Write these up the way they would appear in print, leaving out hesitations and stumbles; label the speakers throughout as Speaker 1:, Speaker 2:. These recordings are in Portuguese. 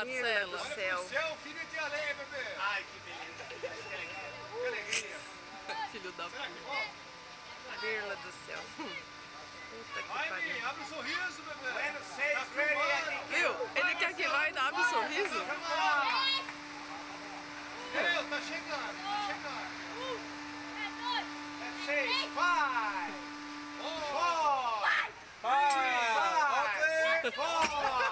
Speaker 1: Marcelo.
Speaker 2: Do céu, filho de areia, bebê. Ai, que beleza. Que alegria.
Speaker 1: Filho da puta.
Speaker 3: Virla do céu. Puta que
Speaker 2: Vai,
Speaker 3: pariu.
Speaker 2: Min, abre o sorriso, bebê.
Speaker 1: Viu? Ele quer que vai dar um sorriso?
Speaker 2: Meu, tá chegando, tá chegando.
Speaker 4: 6, 5, 4,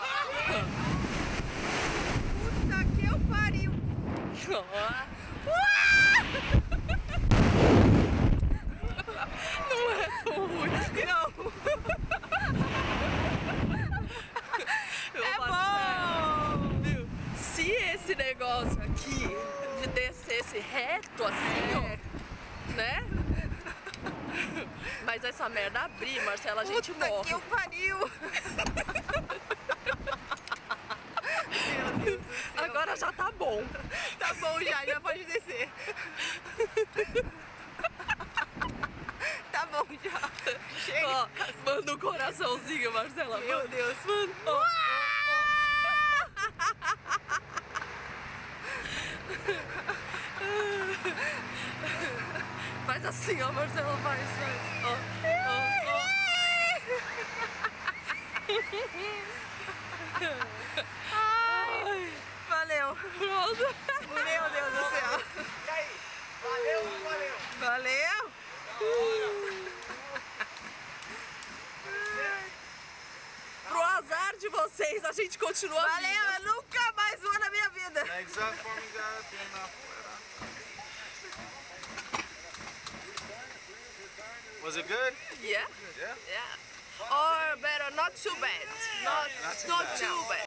Speaker 3: Puta que eu pariu.
Speaker 1: Não é tão ruim.
Speaker 3: Não. É bom.
Speaker 1: Viu? Se esse negócio aqui descesse reto assim, ó, né? Mas essa merda abrir, Marcela, a gente
Speaker 3: Puta
Speaker 1: morre.
Speaker 3: que eu pariu. Meu Deus do céu.
Speaker 1: Agora já tá bom.
Speaker 3: Tá bom já pode descer. Tá bom já. Chega.
Speaker 1: Ó, manda um coraçãozinho, Marcela.
Speaker 3: Meu Deus.
Speaker 1: Manda. Ó, faz assim, ó, Marcela, faz. Ó, ó.
Speaker 3: Ai, valeu.
Speaker 1: Pronto.
Speaker 3: Meu Deus do céu.
Speaker 4: E aí? Valeu, valeu.
Speaker 3: Valeu.
Speaker 1: Pro azar de vocês, a gente continua
Speaker 3: Valeu,
Speaker 1: vindo.
Speaker 3: eu nunca mais vou na minha vida.
Speaker 2: Legs up for me, guys. Pierna afuera. Was it good?
Speaker 1: Yeah?
Speaker 2: Yeah.
Speaker 1: Yeah. Or better, not too bad. Not too bad.